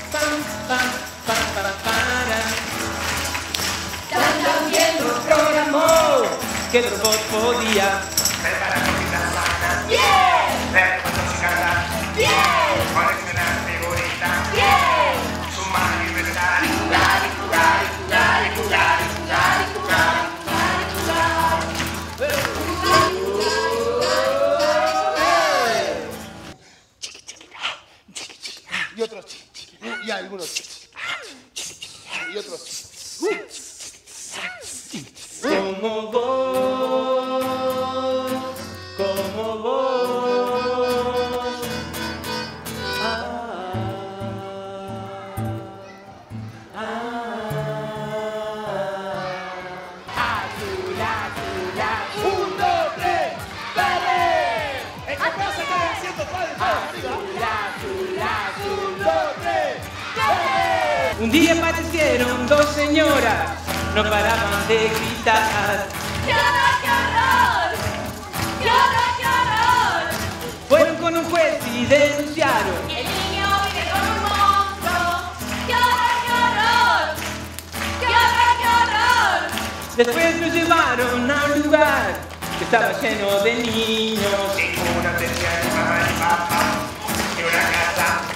Pam, pam, pam, pam, para. También nos programó Que el robot podía Preparar cositas sanas, bien, ver fotos y cargar, bien, coleccionar figuritas, bien. sumar y restar, Jugar y jugar y jugar y jugar y jugar y jugar y jugar y jugar. Y otros y algunos y otros como vos, como vos. Azul, azul, azul. 1, 2, 3, ¡dale! ¡En casa están haciendo padres! Azul, azul, azul, 2, 3, ¡dale! Un día aparecieron dos señoras, no paraban de gritar. ¡Qué horror, qué horror! ¡Qué horror, qué horror! Fueron con un juez y denunciaron. El niño vive con un monstruo. ¡Qué horror, qué horror! ¡Qué horror, qué horror! Después nos llevaron a un lugar que estaba lleno de niños. ninguna tenía ni mamá ni papá, ni una casa,